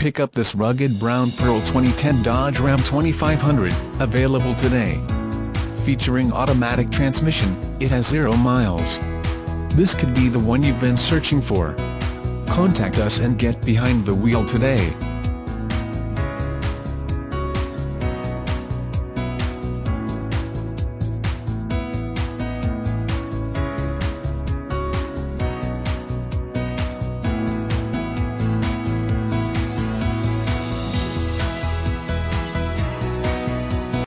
Pick up this rugged brown pearl 2010 Dodge Ram 2500, available today. Featuring automatic transmission, it has 0 miles. This could be the one you've been searching for. Contact us and get behind the wheel today.